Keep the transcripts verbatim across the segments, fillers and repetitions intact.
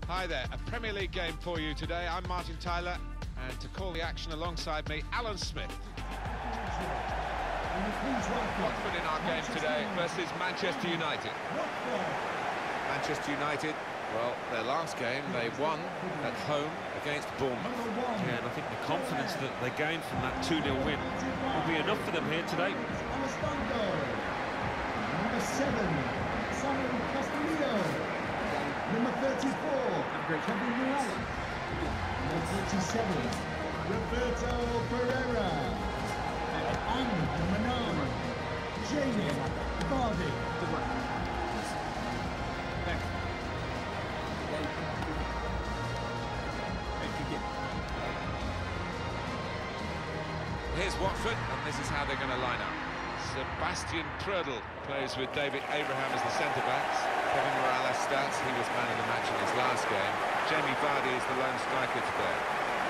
Hi there, a Premier League game for you today. I'm Martin Tyler, and to call the action alongside me, Alan Smith. Watford in our game today versus Manchester United. Manchester United, well, their last game they won at home against Bournemouth. Yeah, and I think the confidence that they gained from that two nil win will be enough for them here today. Number seven, Simon Castillo. Number thirty-four, Kevin Morales. Number thirty-seven, Roberto Pereira. And number nine, Jamie Vardy. Good luck. Thanks. Here's Watford, and this is how they're going to line up. Sebastian Prödl plays with David Abraham as the centre-backs. Kevin Morales starts, he was man of the match in his last game. Jamie Vardy is the lone striker today.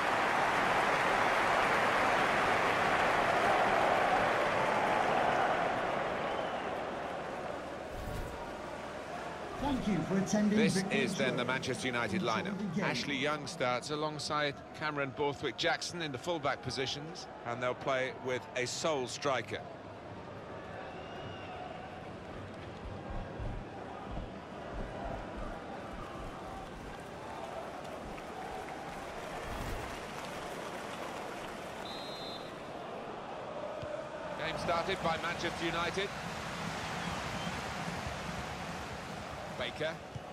Thank you for attending. This is then the Manchester United lineup. Ashley Young starts alongside Cameron Borthwick-Jackson in the full-back positions, and they'll play with a sole striker. Game started by Manchester United. Baker.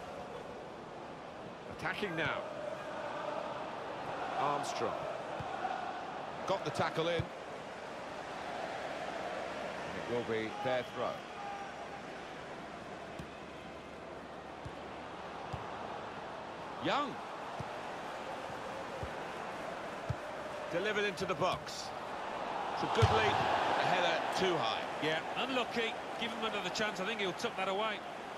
Attacking now. Armstrong. Got the tackle in. It will be their throw. Young. Delivered into the box. It's a good lead. The header too high. Yeah, unlucky. Give him another chance. I think he'll tuck that away.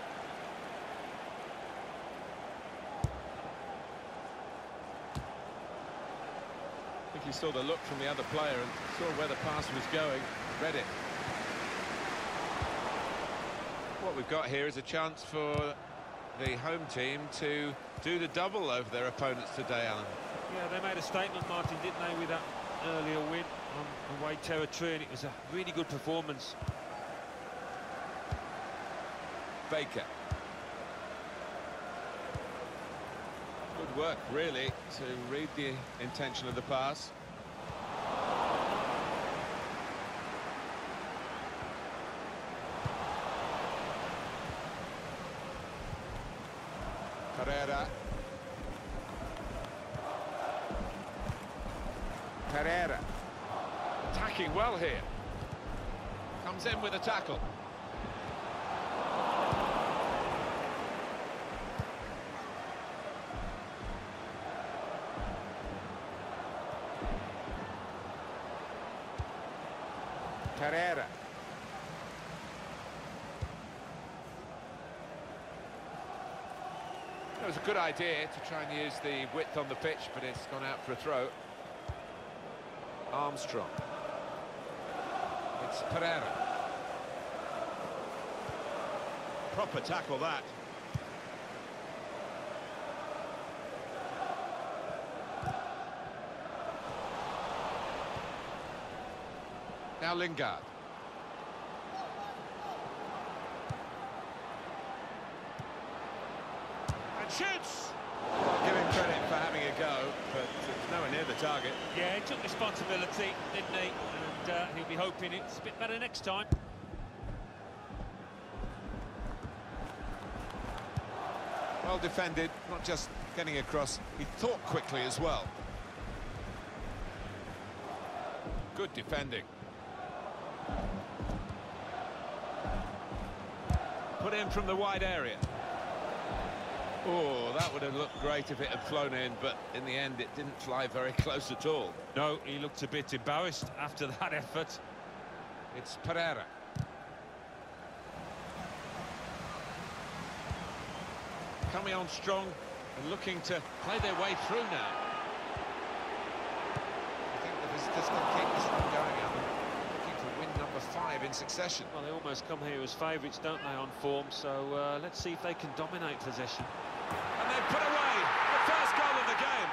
I think he saw the look from the other player and saw where the pass was going, read it. What we've got here is a chance for the home team to do the double over their opponents today, Alan. Yeah, they made a statement, Martin, didn't they, with that earlier win on away territory, and it was a really good performance. Baker. Good work, really, to read the intention of the pass. Pereira. Pereira. Attacking well here. Comes in with a tackle. Pereira. It was a good idea to try and use the width on the pitch, but it's gone out for a throw. Armstrong. It's Pereira. Proper tackle, that. Now Lingard. And shoots! I'll give him credit for having a go, but it's nowhere near the target. Yeah, he took responsibility, didn't he? And uh, he'll be hoping it's a bit better next time. Well defended, not just getting across, he thought quickly as well. Good defending. Put in from the wide area. Oh, that would have looked great if it had flown in, but in the end it didn't fly very close at all. No, he looked a bit embarrassed after that effort. It's Pereira. Coming on strong and looking to play their way through now. I think the visitors can keep this one going, Alan. Looking to win number five in succession. Well, they almost come here as favourites, don't they, on form? So uh, let's see if they can dominate possession. And they've put away. the game.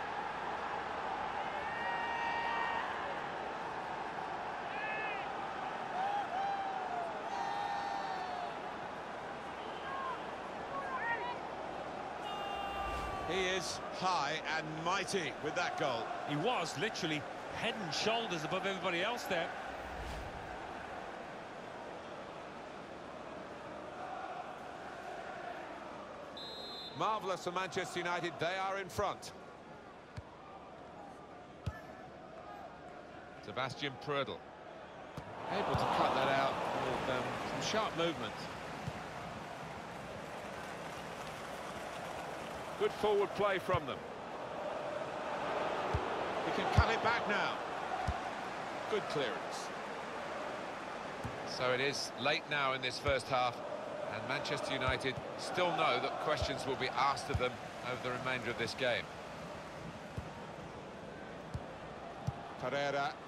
He is high and mighty with that goal. He was literally head and shoulders above everybody else there. Marvellous for Manchester United, they are in front. Sebastian Prödl. Able to cut that out with um, some sharp movement. Good forward play from them. He can cut it back now. Good clearance. So it is late now in this first half, and Manchester United still know that questions will be asked of them over the remainder of this game. Pereira.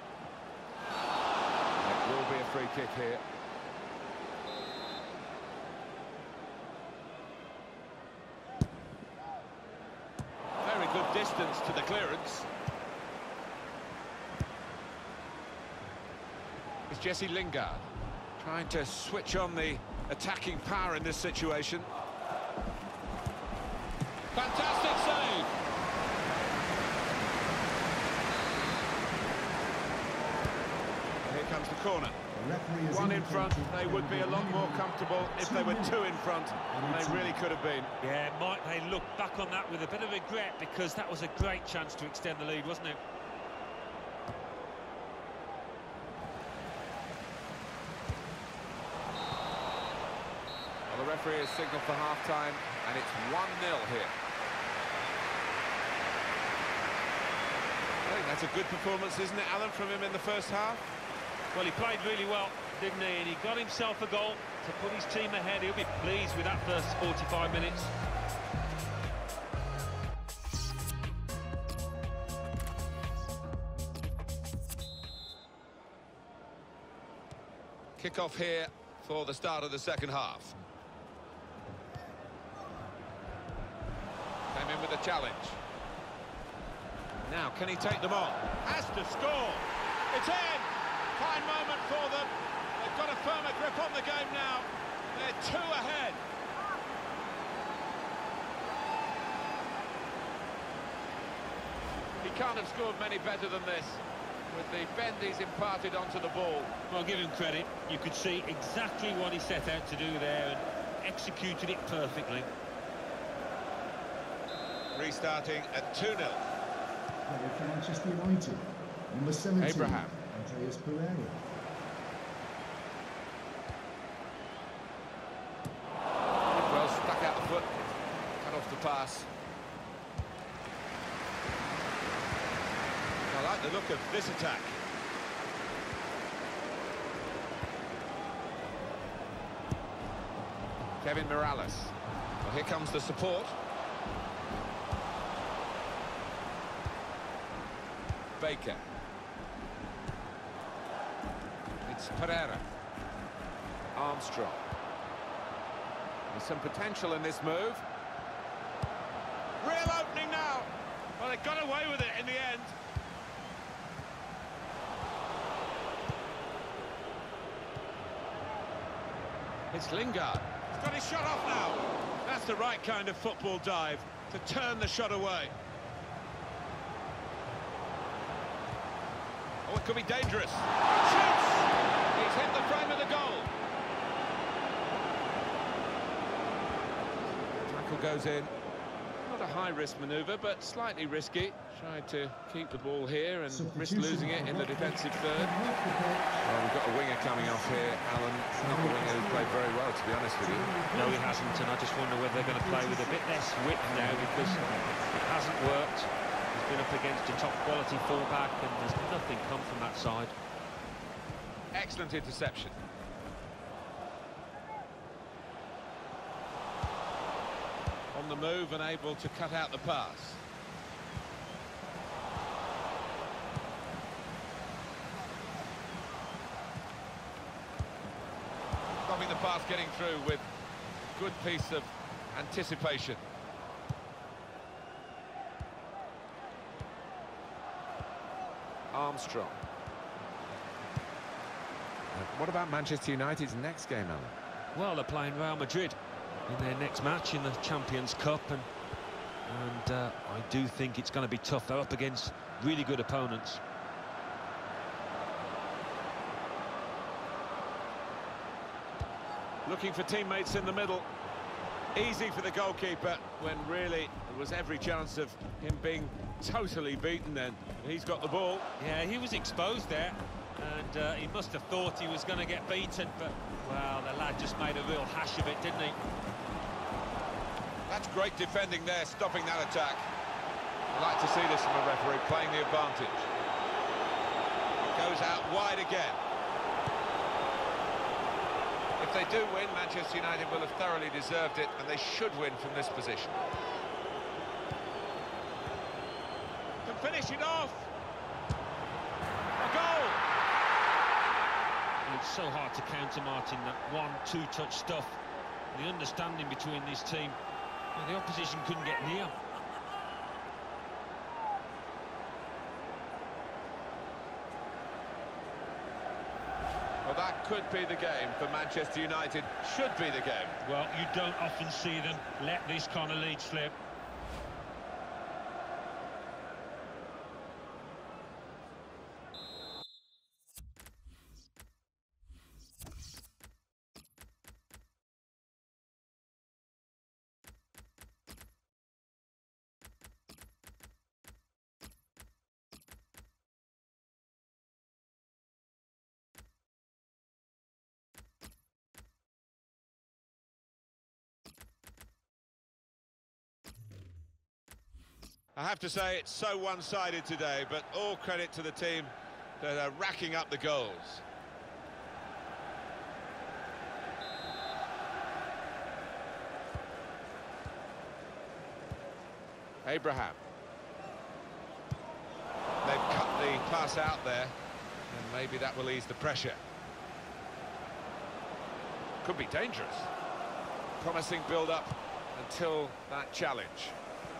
It will be a free kick here. Very good distance to the clearance. It's Jesse Lingard trying to switch on the attacking power in this situation. Fantastic save. Here comes the corner. The referee has One in front, indicated they there would will be a be lot more minimum comfortable if two they were minutes. two in front, and they really could have been. Yeah, might they look back on that with a bit of regret, because that was a great chance to extend the lead, wasn't it? Well, the referee has signalled for half-time, and it's one nil here. I think that's a good performance, isn't it, Alan, from him in the first half? Well, he played really well, didn't he? And he got himself a goal to put his team ahead. He'll be pleased with that first forty-five minutes. Kick-off here for the start of the second half. Came in with a challenge. Now, can he take them on? Has to score. It's in. Fine moment for them. They've got a firmer grip on the game now. They're two ahead. He can't have scored many better than this, with the bend he's imparted onto the ball. Well, give him credit. You could see exactly what he set out to do there and executed it perfectly. Restarting at two nil. Player for Manchester United, number seventeen, Abraham. Andreas Pereira. Well, stuck out the foot, cut off the pass. I like the look of this attack. Kevin Morales. Well, here comes the support. Baker. It's Pereira. Armstrong. There's some potential in this move. Real opening now. Well, they got away with it in the end. It's Lingard. He's got his shot off now. That's the right kind of football dive, to turn the shot away. Oh, it could be dangerous. Shoots! He's hit the frame of the goal. Tackle goes in. Not a high-risk manoeuvre, but slightly risky. Tried to keep the ball here and risk losing it in the defensive third. Well, we've got a winger coming off here, Alan. Not a winger who played very well, to be honest with you. No, he hasn't, and I just wonder whether they're going to play with a bit less width now, because it hasn't worked. He's been up against a top-quality fullback, and there's nothing come from that side. Excellent interception. On the move and able to cut out the pass. Stopping the pass getting through with good piece of anticipation. Armstrong. Uh, what about Manchester United's next game, Alan? Well, they're playing Real Madrid in their next match in the Champions Cup, and and uh, I do think it's going to be tough. They're up against really good opponents. Looking for teammates in the middle. Easy for the goalkeeper, when really there was every chance of him being totally beaten then. He's got the ball. Yeah, he was exposed there, and uh, he must have thought he was going to get beaten, but, well, the lad just made a real hash of it, didn't he? That's great defending there, stopping that attack. I'd like to see this from a referee, playing the advantage. Goes out wide again. If they do win, Manchester United will have thoroughly deserved it, and they should win from this position. Can finish it off. A goal! It's so hard to counter, Martin, that one, two-touch stuff. The understanding between this team, well, the opposition couldn't get near. Well, that could be the game for Manchester United. Should be the game. Well, you don't often see them let this kind of lead slip. I have to say it's so one-sided today, but all credit to the team that are racking up the goals. Abraham. They've cut the pass out there, and maybe that will ease the pressure. Could be dangerous. Promising build-up until that challenge.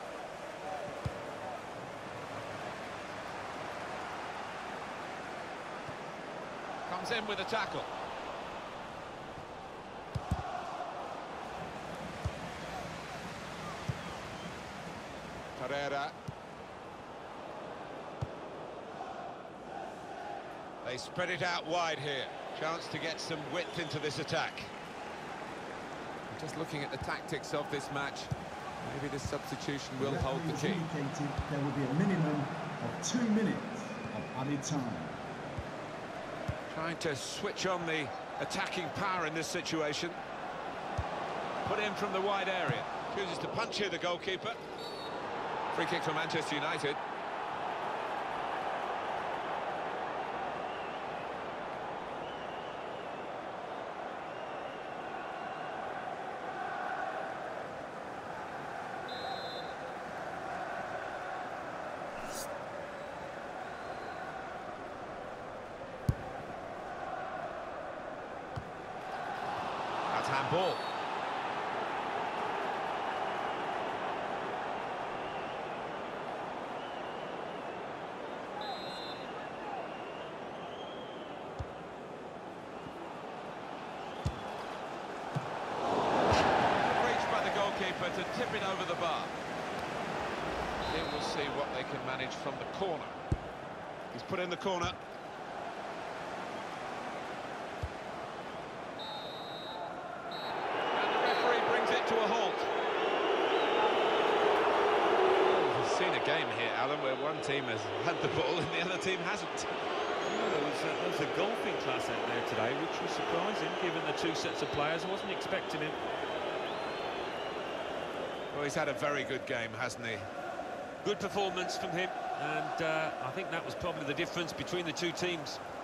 Comes in with a tackle. Pereira. They spread it out wide here. Chance to get some width into this attack. Just looking at the tactics of this match, maybe this substitution will hold the key. Indicated there will be a minimum of two minutes of added time. Trying to switch on the attacking power in this situation. Put in from the wide area. Chooses to punch here, the goalkeeper. Free kick for Manchester United. That's handball. Reached by the goalkeeper to tip it over the bar. Here we'll see what they can manage from the corner. He's put in the corner. To a halt. We've seen a game here, Alan, where one team has had the ball and the other team hasn't. Well, there, was a, there was a golfing class out there today, which was surprising, given the two sets of players. I wasn't expecting him. Well, he's had a very good game, hasn't he? Good performance from him, and uh, I think that was probably the difference between the two teams.